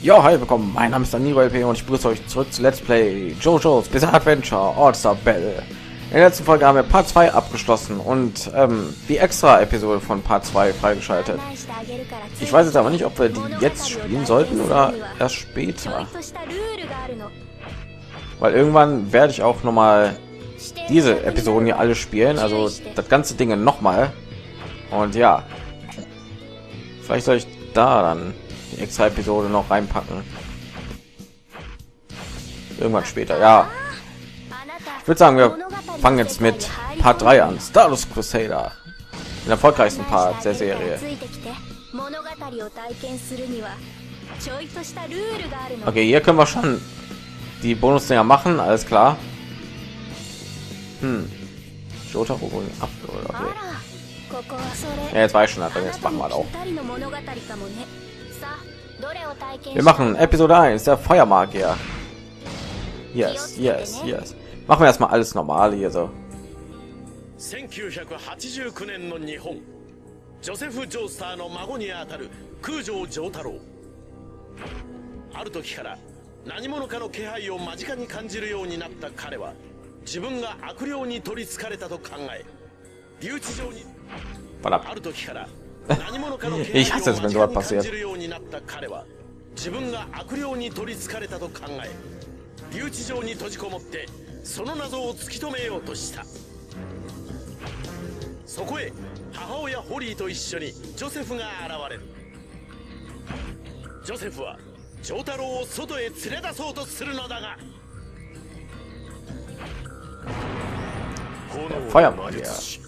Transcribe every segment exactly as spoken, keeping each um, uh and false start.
Ja, hi, willkommen. Mein Name ist Danilo L P und ich begrüße euch zurück zu Let's Play JoJo's Bizarre Adventure All-Star Battle. In der letzten Folge haben wir Part zwei abgeschlossen und ähm, die Extra-Episode von Part zwei freigeschaltet. Ich weiß jetzt aber nicht, ob wir die jetzt spielen sollten oder erst später. Weil irgendwann werde ich auch noch mal diese Episoden hier alle spielen, also das ganze Ding noch mal. Und ja, vielleicht soll ich da dann die extra Episode noch reinpacken. Irgendwann später, ja. Ich würde sagen, wir fangen jetzt mit Part drei an. Stardust Crusader. Den erfolgreichsten Part der Serie. Okay, hier können wir schon die Bonusdinger machen, alles klar. Hm. Jotaro ab, okay. Ja, jetzt weiß ich schon, dann jetzt machen wir auch. Wir machen Episode eins, der Feuermagier. Yes, yes, yes. Machen wir erstmal alles normale hier so. せんきゅうひゃくはちじゅうきゅうねんの日本、ジョセフ・ジョースターの孫にあたる空城城太郎。ある時から何者かの気配を間近に感じるようになった彼は、自分が悪霊に取り憑かれたと考え、留置場にある時から何者かの気配を間近に感じるようになった彼は、自分が悪霊に取り憑かれたと考え、留置場に閉じこもってその謎を突き止めようとした。そこへ母親ホリーと一緒にジョセフが現れる。ジョセフはジョータロウを外へ連れ出そうとするのだが、 Feuermagier.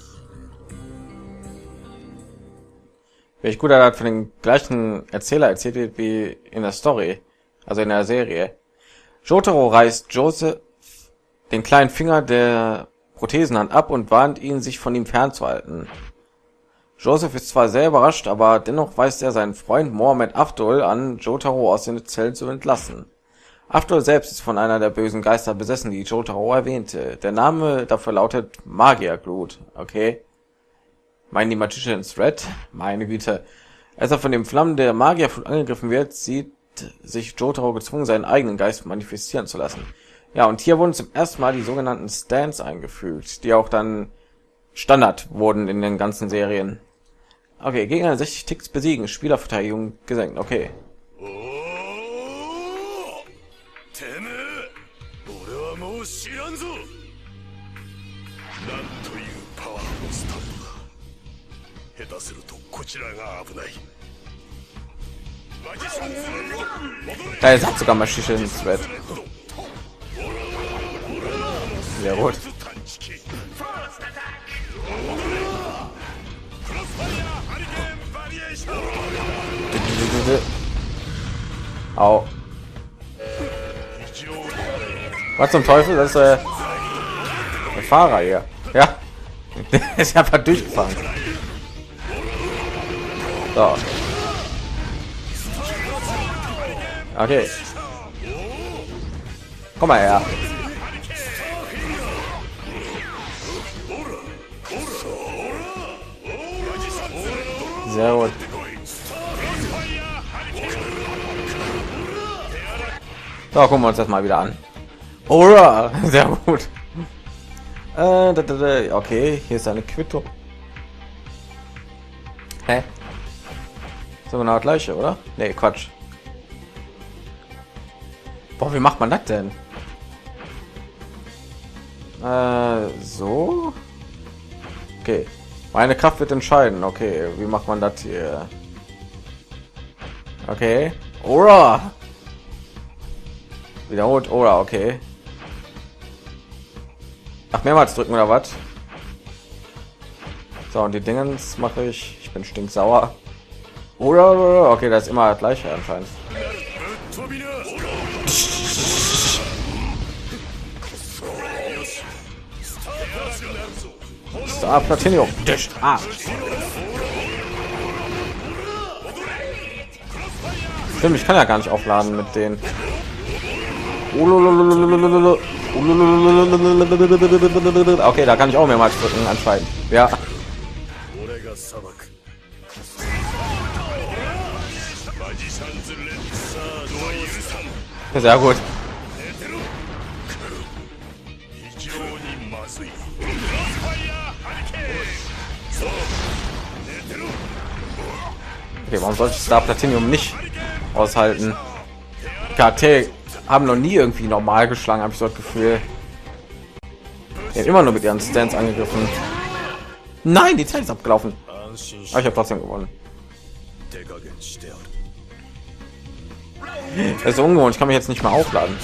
Welch gut, er hat von den gleichen Erzähler erzählt wird wie in der Story, also in der Serie. Jotaro reißt Joseph den kleinen Finger der Prothesenhand ab und warnt ihn, sich von ihm fernzuhalten. Joseph ist zwar sehr überrascht, aber dennoch weist er seinen Freund Mohammed Afdol an, Jotaro aus den Zellen zu entlassen. Afdol selbst ist von einer der bösen Geister besessen, die Jotaro erwähnte. Der Name dafür lautet Magierglut. Okay. Meinen die Magician's Red? Meine Güte. Als er von den Flammen der Magierflut angegriffen wird, sieht sich Jotaro gezwungen, seinen eigenen Geist manifestieren zu lassen. Ja, und hier wurden zum ersten Mal die sogenannten Stands eingefügt, die auch dann Standard wurden in den ganzen Serien. Okay, Gegner sechzig Ticks besiegen, Spielerverteidigung gesenkt, okay. Da ist hat sogar Magician's Red. Sehr gut. Au. Was zum Teufel? Das ist äh, der Fahrer hier. Ja. Der ist einfach durchgefahren. So. Okay. Komm mal her. Sehr gut. So, gucken wir uns das mal wieder an. Ora, sehr gut. Äh, okay, hier ist eine Quittung. Hä? So genau das gleiche, oder? Nee, Quatsch. Boah, wie macht man das denn? Äh, so. Okay. Meine Kraft wird entscheiden. Okay, wie macht man das hier? Okay. Ora. Wiederholt Ora, okay. Ach, mehrmals drücken oder was? So, und die Dingens mache ich. Ich bin stinksauer. Oder okay, das ist immer das gleiche anscheinend. Star Platinum. Ah. Stimmt, ich kann ja gar nicht aufladen mit den. Okay, da kann ich auch mehrmals drücken anscheinend. Ja. Sehr gut. Okay, warum sollte ich Star Platinum nicht aushalten? Die Charaktere haben noch nie irgendwie normal geschlagen, habe ich so das Gefühl. Die haben immer nur mit ihren Stands angegriffen. Nein, die Zeit ist abgelaufen. Aber ich habe trotzdem gewonnen. Das ist ungewohnt, ich kann mich jetzt nicht mehr aufladen.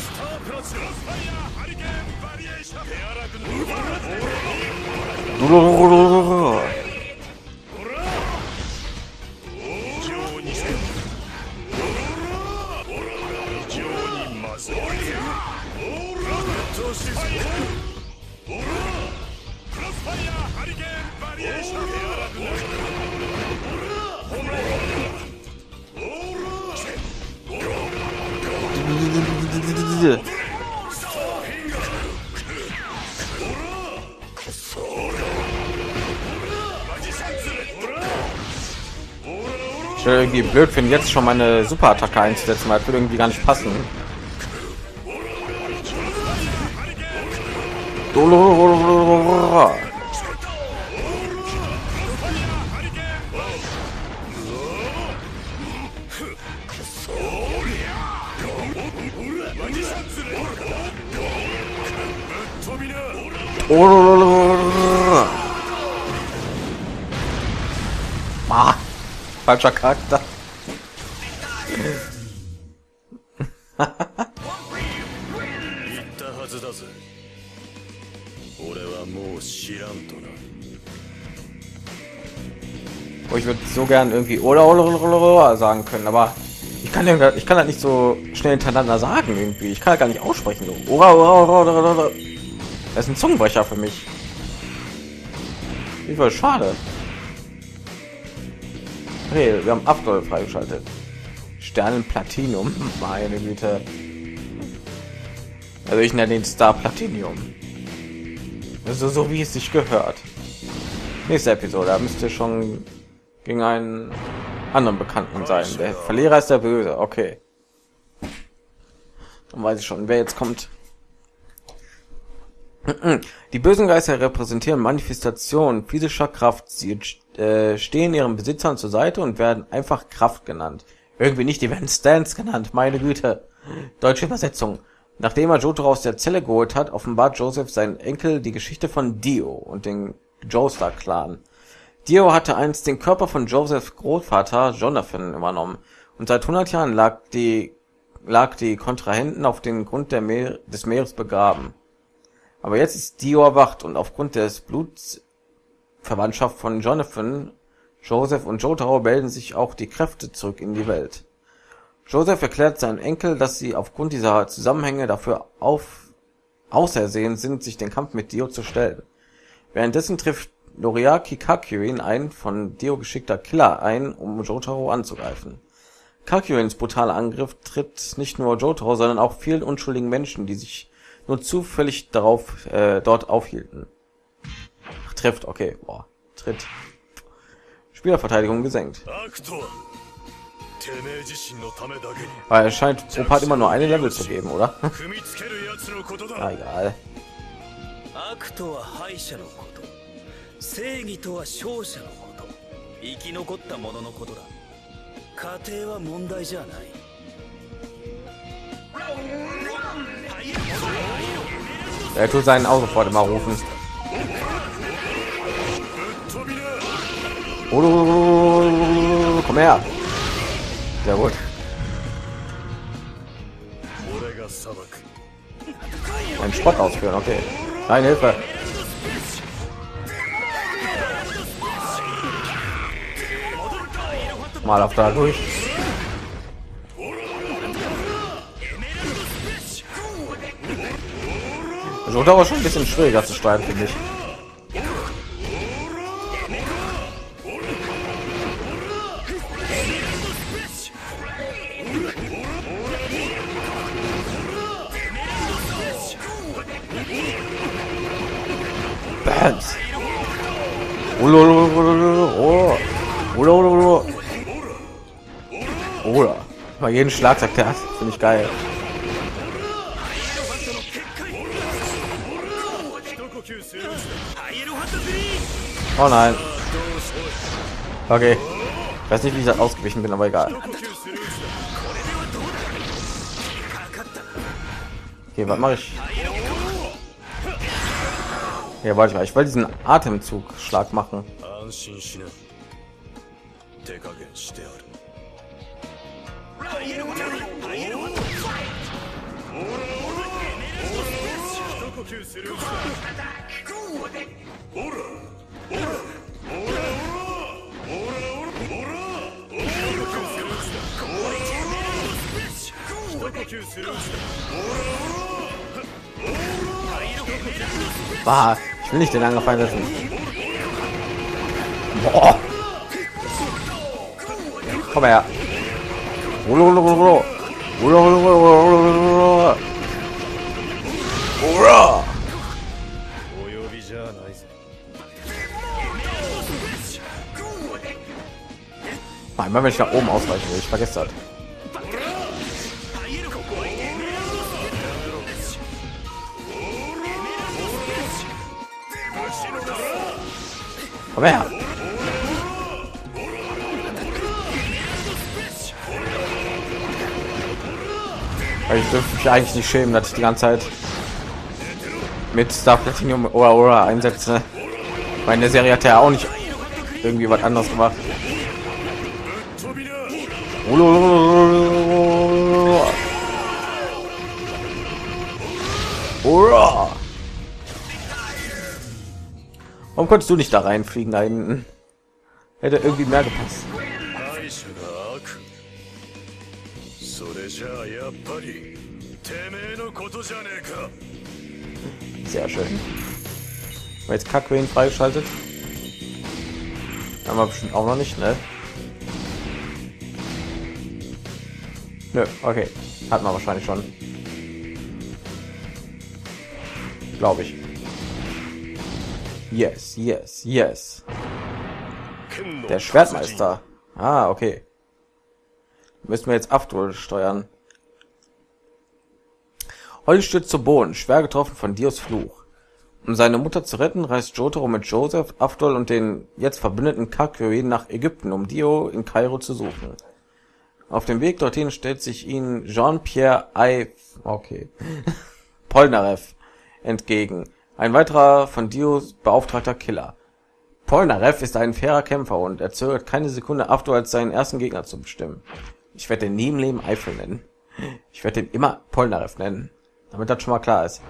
Ich will irgendwie blöd finden, jetzt schon meine Superattacke einzusetzen, weil das würde irgendwie gar nicht passen. Ah, falscher Charakter. Oh, ich würde so gern irgendwie oder, oder, oder, oder sagen können, aber ich kann ja, ich kann halt nicht so schnell hintereinander sagen irgendwie. Ich kann halt gar nicht aussprechen. So. Oder, oder, oder, oder, oder. Das ist ein Zungenbrecher für mich. Wie voll schade. Okay, wir haben Abdol freigeschaltet. Sternen Platinum, meine Güte. Also ich nenne den Star Platinum. Also so wie es sich gehört. Nächste Episode, da müsste schon gegen einen anderen Bekannten sein. Der Verlierer ist der Böse. Okay. Dann weiß ich schon, wer jetzt kommt. Die bösen Geister repräsentieren Manifestationen physischer Kraft. Sie äh, stehen ihren Besitzern zur Seite und werden einfach Kraft genannt. Irgendwie nicht, die werden Stans genannt. Meine Güte. Deutsche Übersetzung. Nachdem er Jotaro aus der Zelle geholt hat, offenbart Joseph seinen Enkel die Geschichte von Dio und den Joestar-Clan. Dio hatte einst den Körper von Josephs Großvater Jonathan übernommen und seit hundert Jahren lag die, lag die Kontrahenten auf dem Grund der Meer, des Meeres begraben. Aber jetzt ist Dio erwacht und aufgrund des Blutsverwandtschaft von Jonathan, Joseph und Jotaro melden sich auch die Kräfte zurück in die Welt. Joseph erklärt seinen Enkel, dass sie aufgrund dieser Zusammenhänge dafür auf, ausersehen sind, sich den Kampf mit Dio zu stellen. Währenddessen trifft Noriaki Kakuin, ein von Dio geschickter Killer, ein, um Jotaro anzugreifen. Kakuins brutaler Angriff tritt nicht nur Jotaro, sondern auch vielen unschuldigen Menschen, die sich nur zufällig darauf äh, dort aufhielten. Ach, trifft, okay, boah, tritt. Spielerverteidigung gesenkt. Weil es scheint pro Part immer nur eine Level zu geben, oder? Ah, egal. Er tut seinen auch sofort immer rufen. Oh, komm her. Sehr gut. Ein Spot ausführen, okay. Nein, Hilfe. Mal auf da durch. So dauert schon ein bisschen schwieriger zu steuern, finde ich. Bams. Oder. Aber jeden Schlag sagt er, finde ich geil. Oh nein. Okay. Ich weiß nicht, wie ich das ausgewichen bin, aber egal. Okay, was mache ich? Ja, warte mal. Ich will diesen Atemzugschlag machen. Bah, ich will nicht den angefallen lassen. Boah. Komm her. Einmal, wenn ich nach oben ausweichen will, ich vergesse das. Komm her. Ich dürfte mich eigentlich nicht schämen, dass ich die ganze Zeit mit Star Platinum oder oder einsetze. Meine Serie hat ja auch nicht irgendwie was anderes gemacht. Warum konntest du nicht da reinfliegen da hinten? Hätte irgendwie mehr gepasst. Sehr schön. War jetzt Kackwehen freigeschaltet? Haben wir bestimmt auch noch nicht, ne? Nö, okay. Hat man wahrscheinlich schon. Glaube ich. Yes, yes, yes. Der Schwertmeister. Ah, okay. Müssen wir jetzt Afdol steuern. Holly stürzt zu Boden, schwer getroffen von Dios Fluch. Um seine Mutter zu retten, reist Jotaro mit Joseph, Afdol und den jetzt verbündeten Kakyoin nach Ägypten, um Dio in Kairo zu suchen. Auf dem Weg dorthin stellt sich ihnen Jean-Pierre Eif, okay, Polnareff entgegen. Ein weiterer von Dios beauftragter Killer. Polnareff ist ein fairer Kämpfer und er zögert keine Sekunde, Afdol als seinen ersten Gegner zu bestimmen. Ich werde den nie im Leben Eifel nennen. Ich werde den immer Polnareff nennen, damit das schon mal klar ist.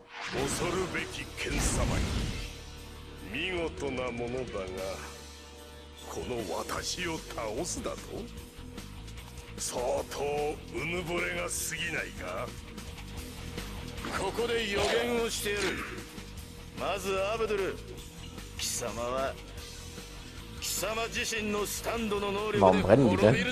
Warum brennen die denn?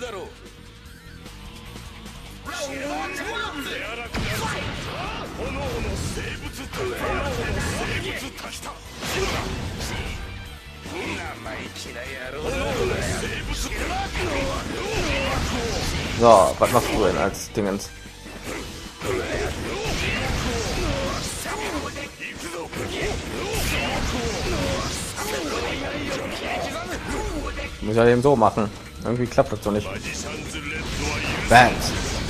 So, was machst du denn als Dingens? Muss ja eben so machen. Irgendwie klappt das so nicht. Bangs.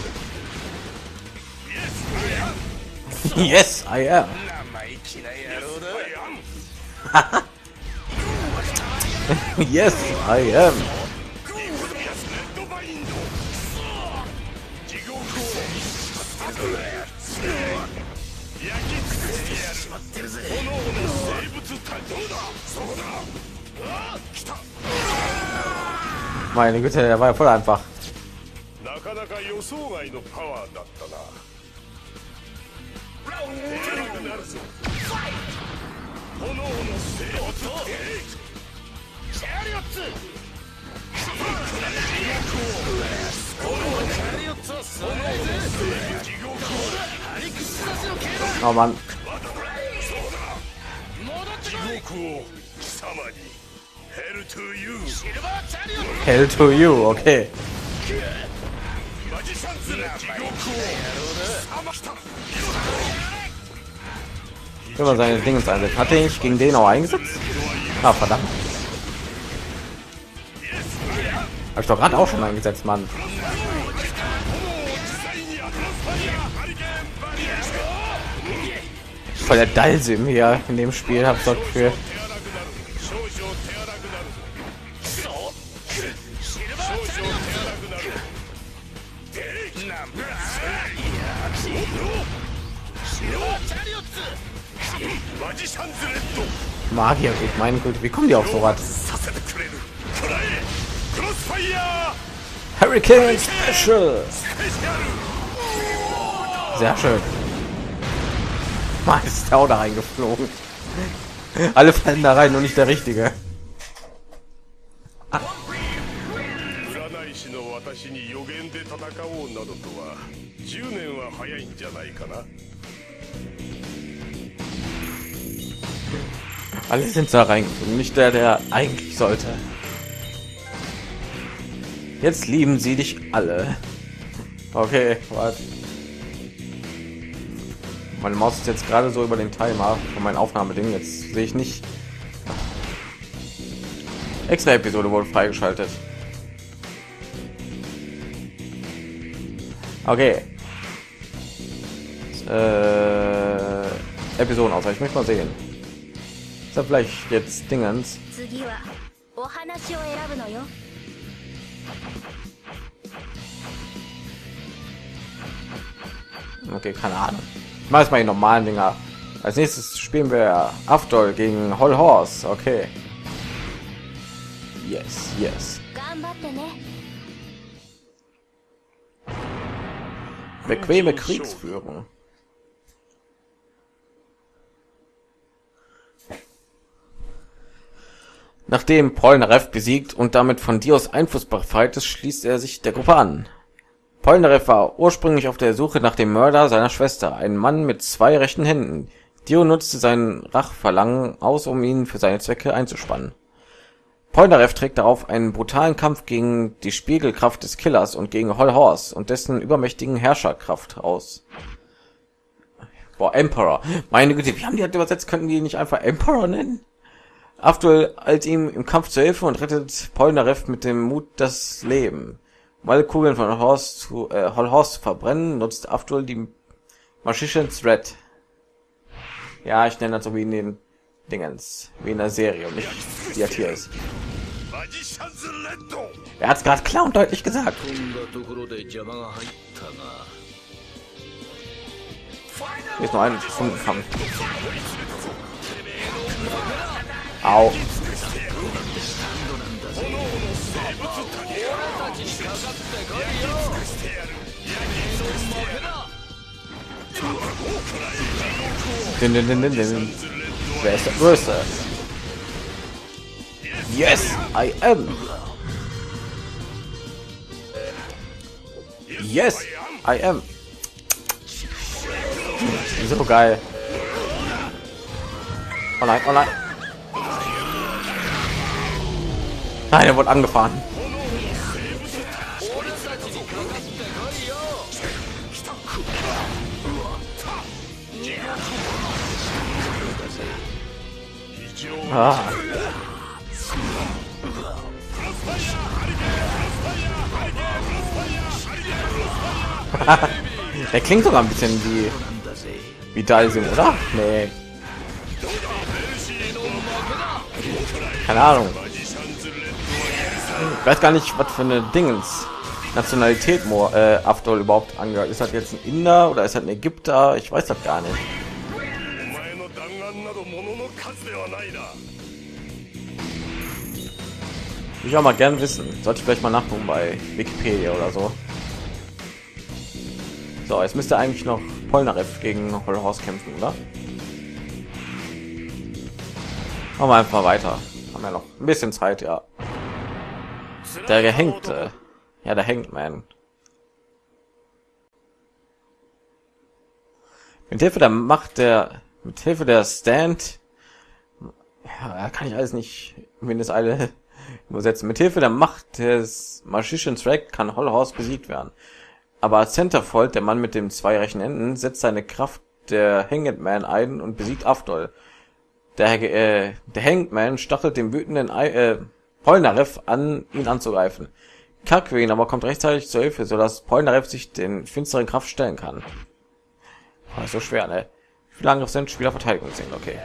Yes, I am. Yes, I am. Meine Güte, der war ja voll einfach. Oh Mann. Hell to you, okay. Wenn man seine Dinge einsetzt. Hat er nicht gegen den auch eingesetzt? Ah, verdammt. Hab ich doch gerade auch schon eingesetzt, Mann. Voll der Dalsim hier in dem Spiel, hab's doch für. Magier, gut, meine Güte, wie kommen die auf so was? Hurricane Special. Sehr schön. Mann, ist der auch da reingeflogen. Alle fallen da rein, nur nicht der richtige. Ah. Alle sind da reingeflogen, nicht der, der eigentlich sollte. Jetzt lieben sie dich alle. Okay, warte. Meine Maus ist jetzt gerade so über den Timer von meinem Aufnahmeding. Jetzt sehe ich nicht. Extra Episode wurde freigeschaltet. Okay. Äh, Episodenauswahl. Ich möchte mal sehen. Ist da vielleicht jetzt Dingens? Okay, keine Ahnung. Ich mache jetzt mal die normalen Dinger. Als nächstes spielen wir Afdol gegen Hol Horse. Okay. Yes, yes. Bequeme Kriegsführung. Nachdem Polnareff besiegt und damit von Dios Einfluss befreit ist, schließt er sich der Gruppe an. Polnareff war ursprünglich auf der Suche nach dem Mörder seiner Schwester, ein Mann mit zwei rechten Händen. Dio nutzte sein Rachverlangen aus, um ihn für seine Zwecke einzuspannen. Polnareff trägt darauf einen brutalen Kampf gegen die Spiegelkraft des Killers und gegen Hol Horse und dessen übermächtigen Herrscherkraft aus. Boah, Emperor. Meine Güte, wie haben die halt übersetzt? Könnten die nicht einfach Emperor nennen? Afdol eilt ihm im Kampf zur Hilfe und rettet Polnareff mit dem Mut das Leben. Um alle Kugeln von Horse zu, äh, Hol Horse zu verbrennen, nutzt Afdol die Magician Thread. Ja, ich nenne das so wie in den Dingens, wie in der Serie und nicht wie er hier ist. Er hat es gerade klar und deutlich gesagt. Hier ist noch ein Stundenkampf. Au. Din, din, din, din, din. Wer ist der Größte? Yes, I am. Yes, I am. So geil. Oh nein, oh nein. Nein, er wurde angefahren. Ah. Der klingt sogar ein bisschen wie wie Dalsim, oder? Nee. Keine Ahnung. Ich weiß gar nicht, was für eine Dingens Nationalität Mo äh, Afdol überhaupt angehört. Ist das jetzt ein Inder oder ist das ein Ägypter? Ich weiß das gar nicht. Will ich auch mal gern wissen. Sollte ich vielleicht mal nachgucken bei Wikipedia oder so. So, jetzt müsste eigentlich noch Polnareff gegen Hol Horse kämpfen, oder? Machen wir einfach weiter. Haben wir noch ein bisschen Zeit, ja. Der Gehängte. Ja, der hängt, man. Mit Hilfe der Macht der, mit Hilfe der Stand, ja, kann ich alles nicht, wenn das alle übersetzen. Mit Hilfe der Macht des Magician Thread kann Hol Horse besiegt werden. Aber Centerfold, der Mann mit dem zwei rechten Enden, setzt seine Kraft der Hanged Man ein und besiegt Avdol. Der, äh, der Hanged Man stachelt den wütenden äh, Polnareff an, ihn anzugreifen. Kakuin aber kommt rechtzeitig zur Hilfe, sodass Polnareff sich den finsteren Kraft stellen kann. Oh, ist so schwer, ne? Viele Angriff sind, Spieler Verteidigung sind, okay.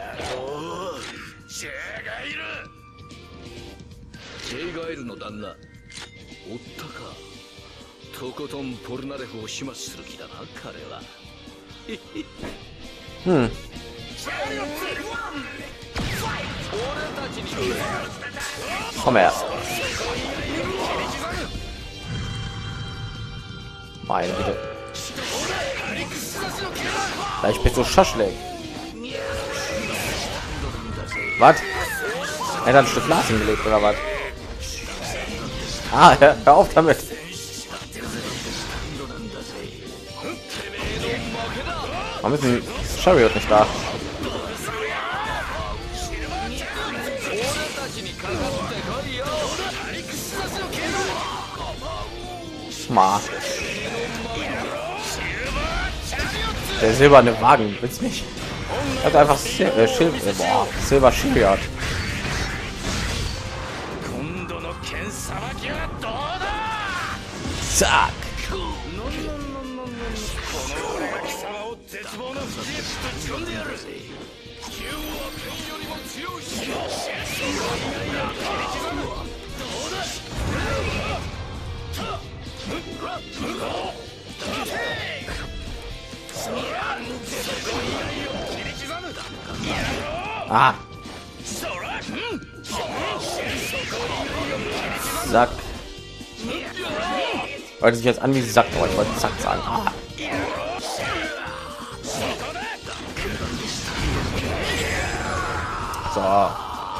Hm. Komm her. Meine Güte. Ich bin so Schaschlik. Was? Er hat ein Stück Glas hingelegt oder was? Ah, hör, hör auf damit. Warum ist ein Chariot nicht da? Mal. Der silberne Wagen, willst nicht? Er hat einfach Sil äh, Sil äh, boah, Silber Chariot. Zack. Ah. Sack. Wollte sich jetzt an wie Sack, aber ich wollte Zack sagen. Ah. So.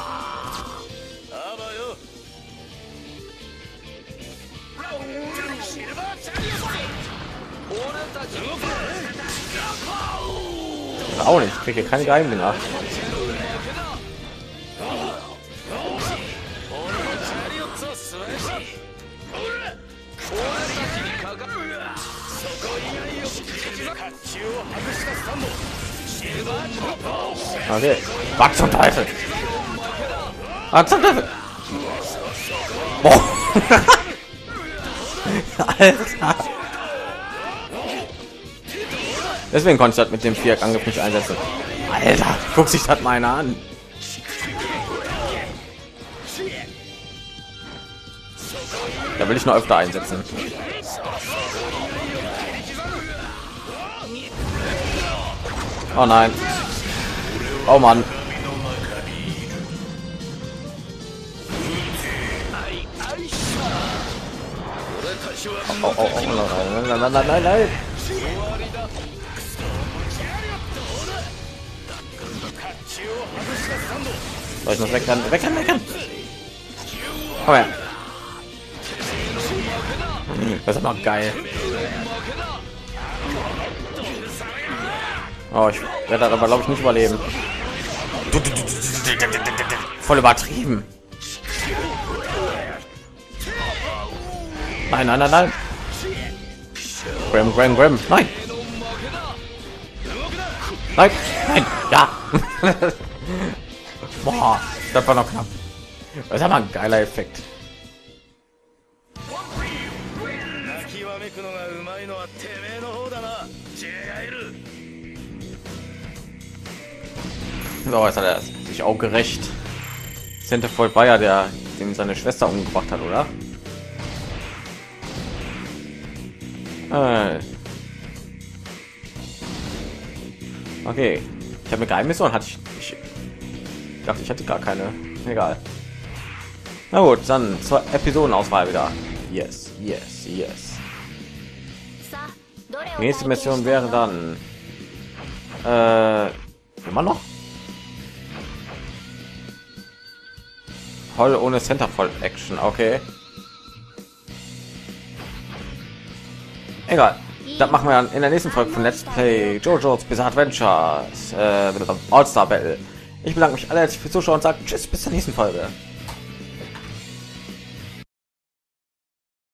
Auch nicht, ich kriege keine Geheimdinger. Okay, was zum Teufel? Was zum Teufel? Boah. Alter. Deswegen konnte ich das mit dem Viereck-Angriff nicht einsetzen. Alter, guck sich das mal einer an. Da will ich noch öfter einsetzen. Oh nein. Oh Mann. Oh, oh, oh, oh, nein, nein, nein, nein, nein, nein. Soll ich noch wegrennen? Wegrennen, wegrennen! Komm her! Das ist noch geil. Oh, ich werde das aber glaube ich nicht überleben. Voll übertrieben. Nein, nein, nein, nein. Graham, Graham, Graham. Nein. Nein, nein, ja. Boah, das war noch knapp. Das ist aber ein geiler Effekt. So, jetzt hat er sich auch gerecht. Centerfold war ja der, den seine Schwester umgebracht hat, oder? Äh. Okay, ich habe eine Geheimmission, hatte ich, ich dachte, ich hätte gar keine. Egal. Na gut, dann zur Episodenauswahl wieder. Yes, yes, yes. Die nächste Mission wäre dann äh, immer noch Voll ohne Centerfold Action. Okay, egal. Das machen wir in der nächsten Folge von Let's Play JoJo's Bizarre Adventures äh, All-Star Battle. Ich bedanke mich alle herzlich fürs Zuschauen und sage tschüss, bis zur nächsten Folge.